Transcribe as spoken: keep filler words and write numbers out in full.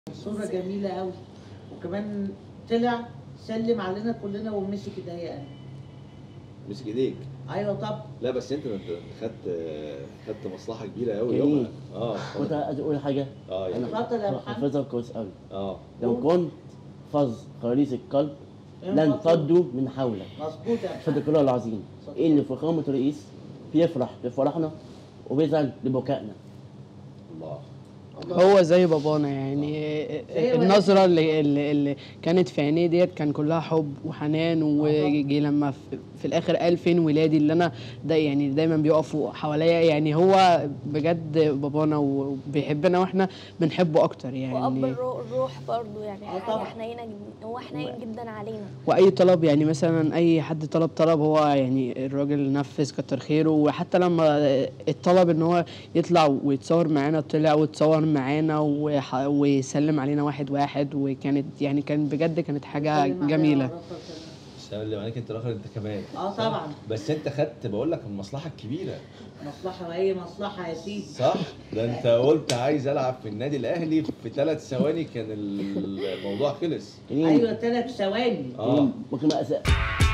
صورة جميلة قوي، وكمان طلع سلم علينا كلنا ومسك ايديا انا. مسك ايديك؟ ايوه طبعا. لا بس انت انت خدت خدت مصلحة كبيرة قوي يومها. اه كنت عايز اقول حاجة. اه يعني اتفضل يا محمد. حافظها كويس قوي. اه لو كنت فظ خريص القلب لن صدوا من حولك. مظبوط يا محمد. صدق الله العظيم. ايه اللي فخامة الرئيس بيفرح بفرحنا وبيزعل لبكائنا. الله. هو زي بابانا يعني النظرة اللي, اللي, اللي كانت في عينيه ديت كان كلها حب وحنان، وجي لما في الاخر قال فين ولادي اللي انا دا يعني دايما بيقفوا حواليا. يعني هو بجد بابانا وبيحبنا واحنا بنحبه اكتر يعني. واب الروح برضه يعني حاجه حنينه جدا، هو حنين جدا علينا. واي طلب يعني مثلا اي حد طلب طلب هو يعني الراجل نفذ كتر خيره. وحتى لما الطلب ان هو يطلع ويتصور معانا طلع ويتصور معانا ويسلم علينا واحد واحد، وكانت يعني كان بجد كانت حاجه جميله. سلم عليك انت الاخر انت كمان. اه طبعا. بس انت خدت بقول لك المصلحه الكبيره. مصلحه وايه مصلحه يا سيدي. صح؟ ده انت قلت عايز العب في النادي الاهلي في ثلاث ثواني كان الموضوع خلص. ايوه ثلاث ثواني. اه ممكن